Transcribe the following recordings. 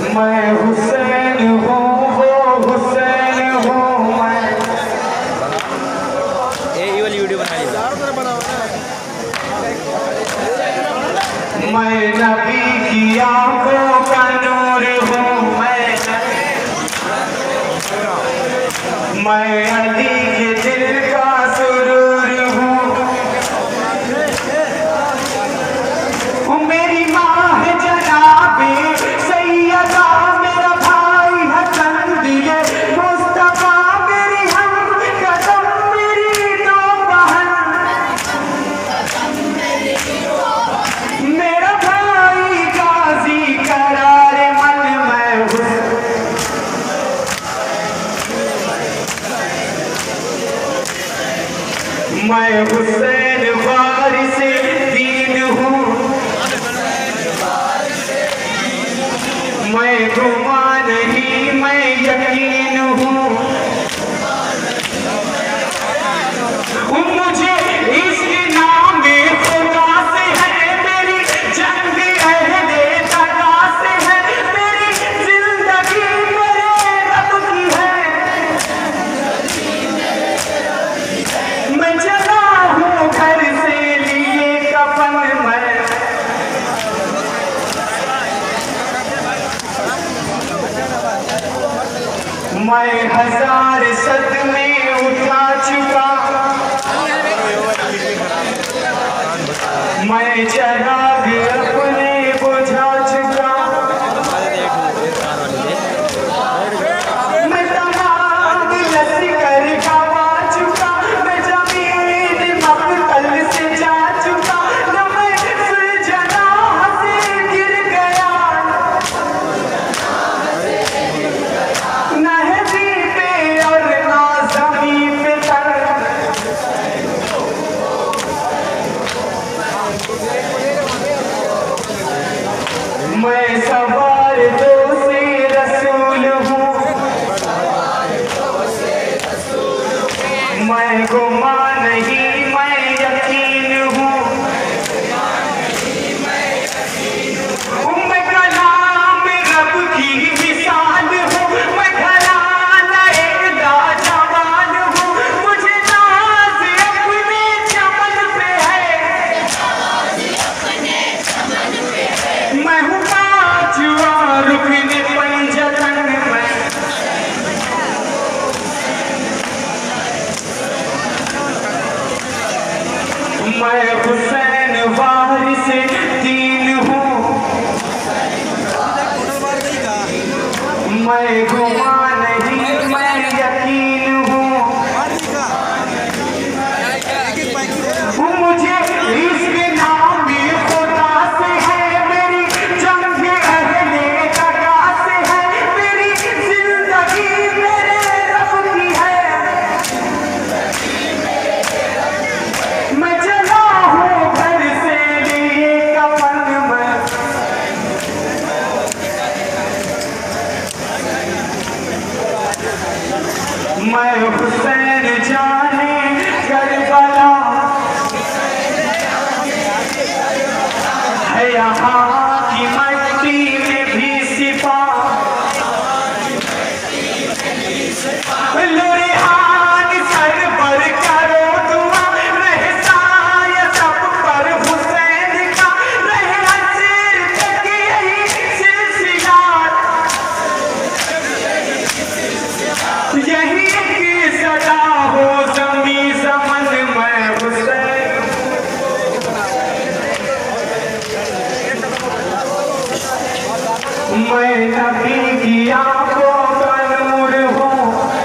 मैं हुसैन हूँ, वो हुसैन हूँ मैं। ये वाली वीडियो बना लीजिए। मैं नबी की आंखों का नूर हूँ मैं अली के दिल का सुरूर हूँ। मेरी माँ है जनाबे सैयदा, मेरा भाई हसन दिए मुस्तफा, मेरी हम कदम मेरी दो बहन, मेरा भाई गाजी करार मन। मैं हुसैन वारिस दीन हूँ, मैं गुमा नहीं मैं यकीन हूँ। मुझे इसके नाम खुदा से है, मेरी जंग अहले तका से है, मेरी जिंदगी मेरे रब की है। मैं चला हूँ घर से लिए कफन मैं हजार सदमे उठा चुका, मैं चिराग अपने बुझा चुका। मैं तमाम लश्कर गवा चुका, मैं जमीन मक्तल से जा चुका, न मैं जनाह से गिर गया, नहदी पे और ना ज़मीन पे तर। मैं सवार दो से रसूल हूँ, मैं गुमा नहीं मैं यकीन हूँ। मैं कलाम रब की मिसाल हूँ, मैं घराना लाजवाब हूँ, मुझे नाज अपने चमन पे है। मैं हूँ पांचवा रुकन पंजतन में, मैं हुसैन वारिस दीन हूँ, मैं गुमा नहीं मैं यकीन हूँ। मुझे इसके नाम खुदा से है, मेरी जंग अहले तका से है, मेरी जिंदगी मेरे रब की है। मैं चला हूँ घर से लिए कफन मैं हुसैन जाने करबला है, यहाँ की मट्टी में भी सिपा लोरिहान सर पर करो दुआ, रहे साया सब पर हुसैन का, रहे असर तक यही सिलसिला, यही की सदा हो ज़मीं ज़मन। मैं हुसैन मैं नबी की आंखों का नूर हूँ,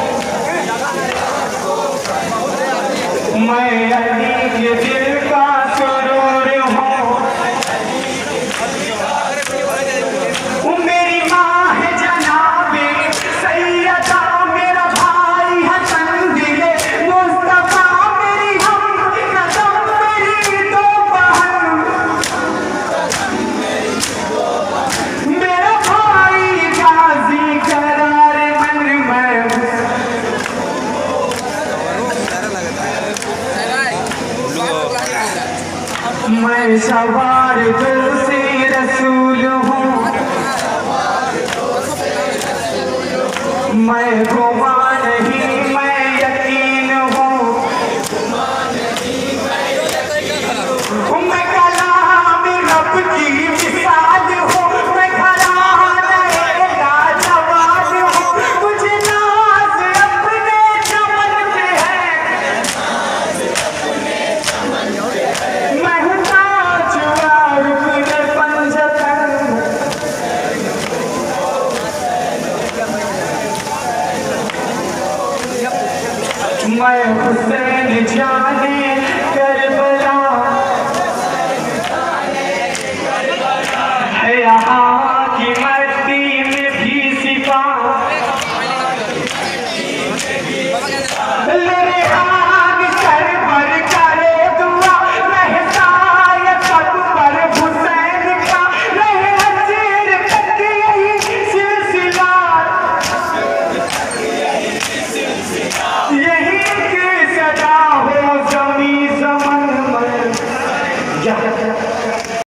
मैं अली के दिल का सुरूर हूँ। मेरी माँ है जनाबे सैयदा, मेरा भाई हसन दिए मुस्तफा, मेरी हम कदम मेरी दो बहन, मेरा भाई गाजी करार मन। मैं सवार दिल से रसूल हूँ, यहाँ